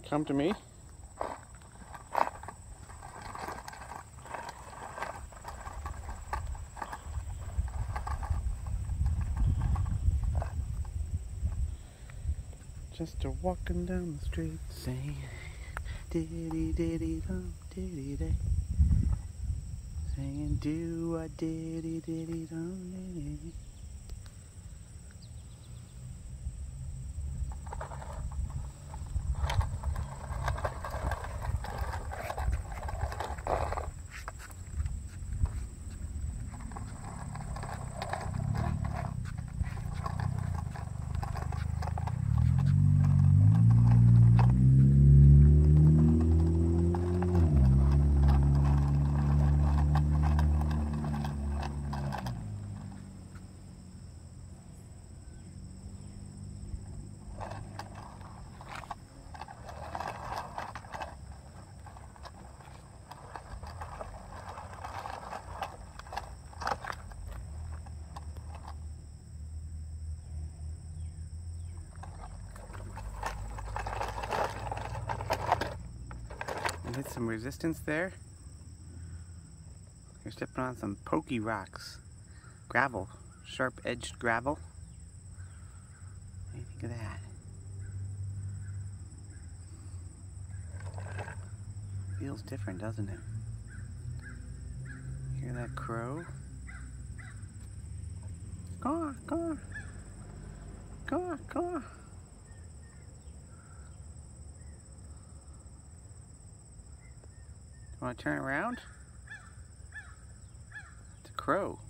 Come to me. Just a walking down the street saying diddy diddy dum diddy day, saying do a diddy diddy dum diddy. Hit some resistance there. You're stepping on some pokey rocks. Gravel. Sharp-edged gravel. What do you think of that? Feels different, doesn't it? Hear that crow? Caw, caw. Caw, caw. Want to turn around? It's a crow.